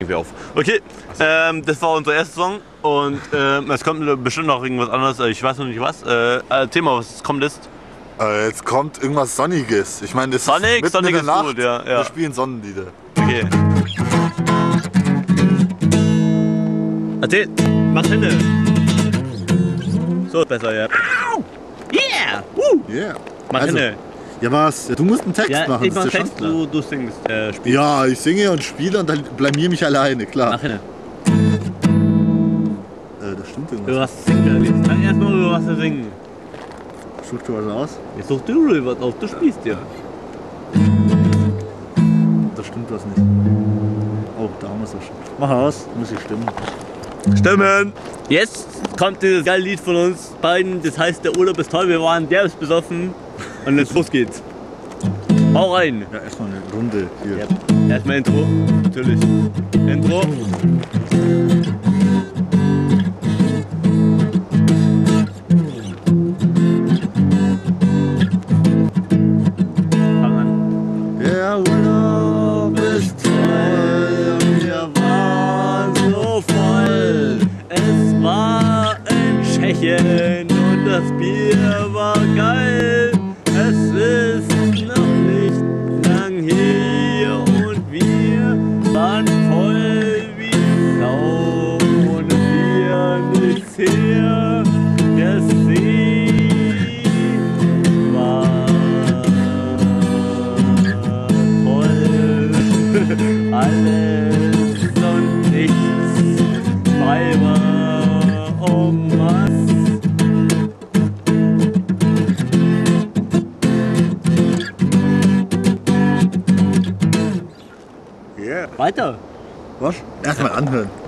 irgendwie auf. Okay, das war unser erster Song und es kommt bestimmt noch irgendwas anderes, ich weiß noch nicht was. Thema, was kommt ist? Jetzt kommt irgendwas Sonniges. Ich meine, das Sonic, ist Sonic ist Nacht. gut, ja. Wir spielen Sonnenlieder. Okay. Erzähl, mach Hände. So, besser, ja. Yeah! Yeah. Mach Also, Hände. ja was? Du musst einen Text Ja, machen. ich mach ist ja Text, schon klar. du singst, spielst. Ja, ich singe und spiele und dann blamier mich alleine, klar. Mach Hände. Das stimmt Du irgendwas. hast singen. Sag erstmal über was zu singen. Such du was aus? Jetzt such du was auf, du spielst ja. Da stimmt was nicht. Oh, da haben wir es auch schon. Mach aus, muss ich stimmen. Stimmen! Jetzt kommt dieses geile Lied von uns beiden, das heißt der Urlaub ist toll, wir waren derbst besoffen und jetzt los geht's. Hau rein! Ja, erstmal eine Runde hier. Ja. Erstmal Intro, natürlich. Intro. Fang an. Der Urlaub ist toll und wir waren so voll. Es war in Tschechien und das Bier war geil. Es ist noch nicht lang hier und wir waren voll wie Sau und wir nichts her. Der See war toll. Alles und nichts frei war um was. Yeah. Weiter. Was? Erstmal anhören.